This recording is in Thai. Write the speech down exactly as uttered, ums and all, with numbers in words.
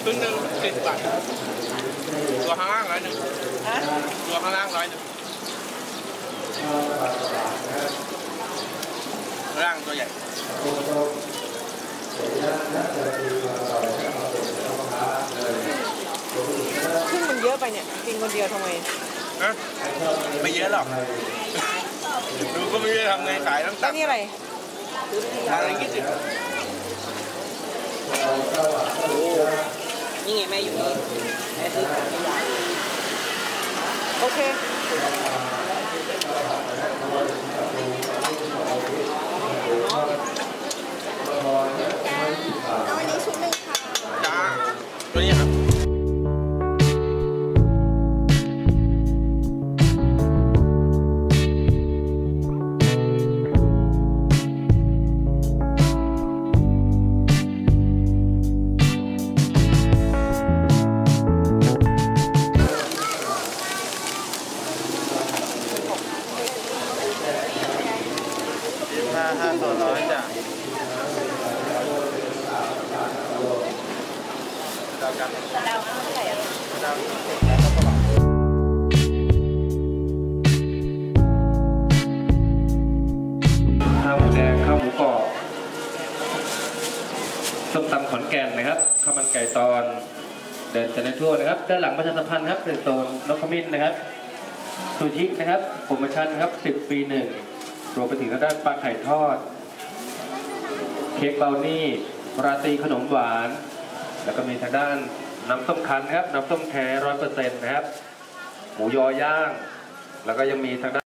รึ่งหนึ่งสี่สิบบาทตัวข้างล่างร้อยหนึ่งตัวข้างล่างร้อยหนึ่งล่างตัวใหญ่ซึ่งมันเยอะไปเนี่ยกินคนเดียวทำไมนะไม่เยอะหรอกดูก็ไม่ได้ทำไงขายทั้งตักนี่อะไรอะไรกี่สิบนี่ไงแม่อยู่นี่แม่ซื้อของไม่ใหญ่โอเคเอาอันนี้ชุดหนึ่งค่ะจ้าตัวนี้ครับห้าห้าสองร้อยจ้ะดาวกันดาวเท่าไหร่อ่ะดาวยี่สิบแล้วก็ประมาณข้าวหมูแดงข้าวหมูกรอบส้มตำขอนแก่นนะครับข้าวมันไก่ตอนเดินจะในทั่วนะครับด้านหลังประชาสัมพันธ์ครับเป็นโซนนกขมิ้นนะครับซูชินะครับโปรโมชั่นครับสิบปีหนึ่งรวมไปถึงด้านปลาไข่ทอดเค้กเบลนี่ราตรีขนมหวานแล้วก็มีทางด้านน้ำส้มคั้นครับน้ำส้มแท้ร้อยเปอร์เซ็นต์นะครับหมูยอย่างแล้วก็ยังมีทางด้าน